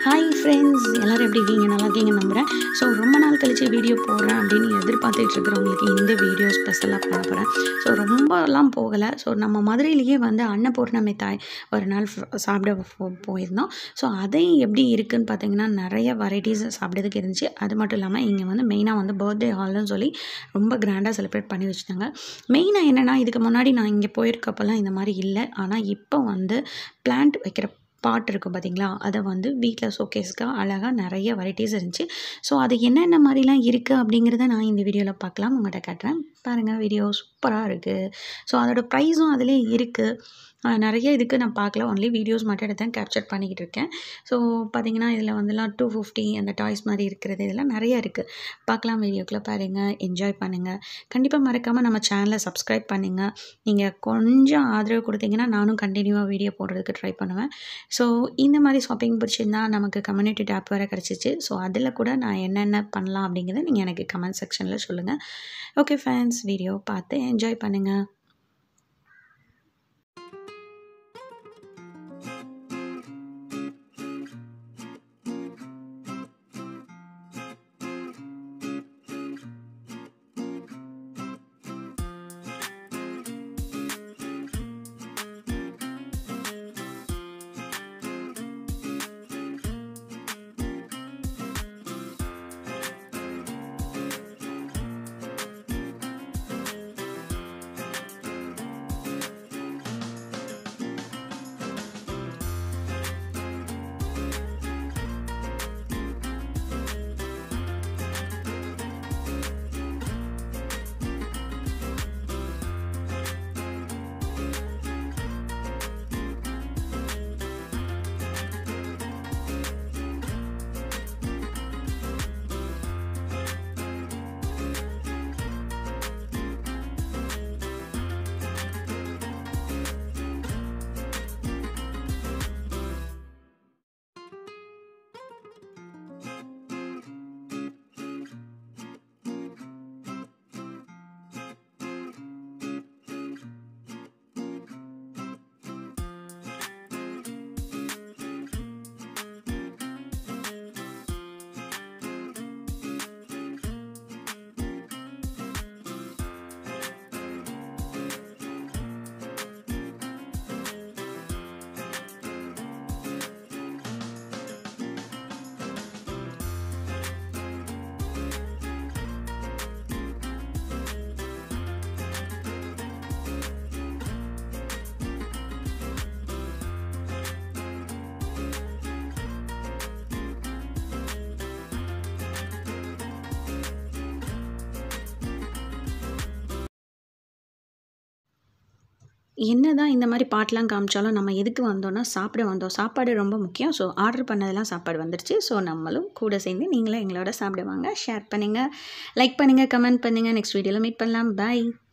Hi friends, எல்லோரும் எப்படி இருக்கீங்க? நல்லா இருக்கீங்கன்னு நம்புகிறேன். ஸோ ரொம்ப நாள் கழிச்சு வீடியோ போடுறேன் அப்படின்னு எதிர்பார்த்துட்டு இருக்கிறவங்களுக்கு இந்த வீடியோ ஸ்பெஷலாக பண்ண போகிறேன். ஸோ ரொம்பலாம் போகலை. ஸோ நம்ம மதுரையிலேயே வந்து அன்னபூர்ணமி தாய் ஒரு நாள் சாப்பிட போயிருந்தோம். ஸோ அதையும் எப்படி இருக்குதுன்னு பார்த்தீங்கன்னா நிறைய வெரைட்டிஸ் சாப்பிட்றதுக்கு இருந்துச்சு. அது மட்டும் இல்லாமல் இங்கே வந்து மெயினாக வந்து பர்த்டே ஹால்னு சொல்லி ரொம்ப கிராண்டாக செலிப்ரேட் பண்ணி வச்சுட்டாங்க. மெயினாக என்னென்னா, இதுக்கு முன்னாடி நான் இங்கே போயிருக்கப்போலாம் இந்த மாதிரி இல்லை. ஆனால் இப்போ வந்து பிளான்ட் வைக்கிற பாட் இருக்கும் பார்த்தீங்களா, அதை வந்து வீட்டில் ஷோகேஸ்க்கு அழகாக நிறைய வெரைட்டிஸ் இருந்துச்சு. ஸோ அது என்னென்ன மாதிரிலாம் இருக்குது அப்படிங்கிறத நான் இந்த வீடியோவில் பார்க்கலாம், உங்கள்கிட்ட காட்டுறேன். பாருங்கள், வீடியோ சூப்பராக இருக்குது. ஸோ அதோட ப்ரைஸும் அதிலே இருக்குது. நிறைய இதுக்கு நான் பார்க்கல, ஒன்லி வீடியோஸ் மட்டும் எடுத்தேன், கேப்சர் பண்ணிக்கிட்டு இருக்கேன். ஸோ பார்த்தீங்கன்னா இதில் வந்துலாம் 250 அந்த டாய்ஸ் மாதிரி இருக்கிறது இதெல்லாம் நிறைய இருக்குது. பார்க்கலாம், வீடியோக்குள்ளே பாருங்கள், என்ஜாய் பண்ணுங்கள். கண்டிப்பாக மறக்காமல் நம்ம சேனலை சப்ஸ்கிரைப் பண்ணுங்கள். நீங்கள் கொஞ்சம் ஆதரவு கொடுத்தீங்கன்னா நானும் கண்டினியூவாக வீடியோ போடுறதுக்கு ட்ரை பண்ணுவேன். ஸோ இந்த மாதிரி ஷாப்பிங் பிடிச்சிருந்தா நமக்கு கம்யூனிட்டி டேப் வேறு கிடச்சிச்சு. ஸோ அதில் கூட நான் என்னென்ன பண்ணலாம் அப்படிங்கிறத நீங்கள் எனக்கு கமெண்ட் செக்ஷனில் சொல்லுங்கள். ஓகே ஃப்ரெண்ட்ஸ், வீடியோ பார்த்து என்ஜாய் பண்ணுங்கள். என்னதான் இந்த மாதிரி பாட்டெலாம் காமிச்சாலும் நம்ம எதுக்கு வந்தோம்னா சாப்பிட வந்தோம். சாப்பாடு ரொம்ப முக்கியம். ஸோ ஆர்டர் பண்ணதெல்லாம் சாப்பாடு வந்துடுச்சு. ஸோ நம்மளும் கூட சேர்ந்து நீங்களும் எங்களோட சாப்பிடுவாங்க. ஷேர் பண்ணுங்கள், லைக் பண்ணுங்கள், கமெண்ட் பண்ணுங்கள். நெக்ஸ்ட் வீடியோவில் மீட் பண்ணலாம். பாய்.